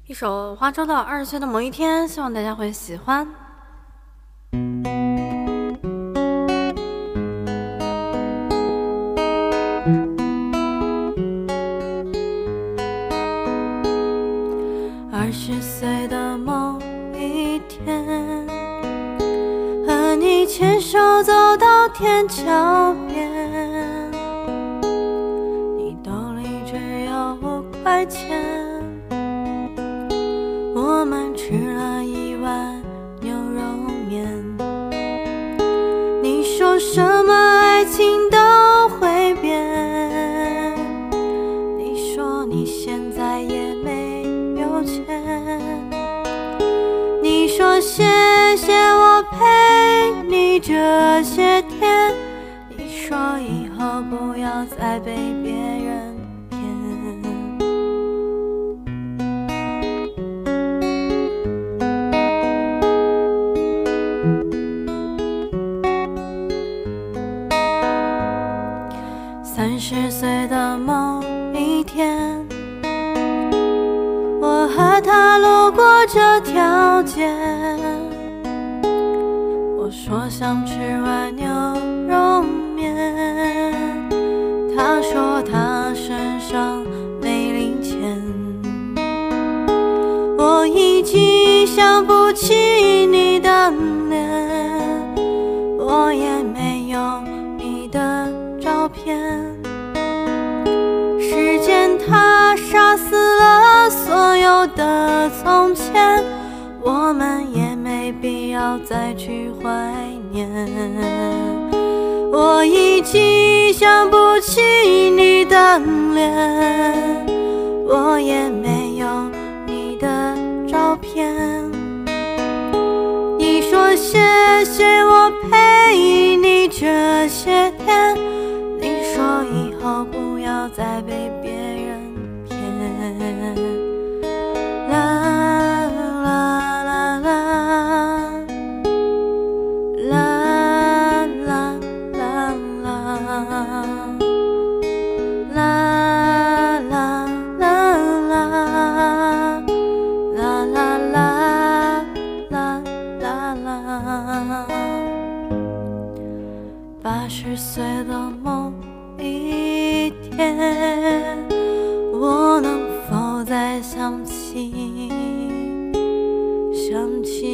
一首花粥的20岁的某一天，希望大家会喜欢。20岁的某一天，和你牵手走到天桥边，你兜里只有5块钱，我们吃了1碗牛肉面。你说什么爱情都会变，你说你现在也没有钱，你说谢谢我陪你这些天，你说以后不要再被别人30岁的某一天，我和他路过这条街，我说想吃碗牛肉面，他说他身上没零钱，我已经想不起你的脸，我也没有你的照片，时间它杀死了所有的从前，我们也没必要再去怀念，我已经想不起你的脸，我也没有你的照片，你说谢谢我陪你这些天，你说以后不要再被别人骗，啦啦啦啦啦啦啦啦啦啦啦，80岁的某一天，我能否再想起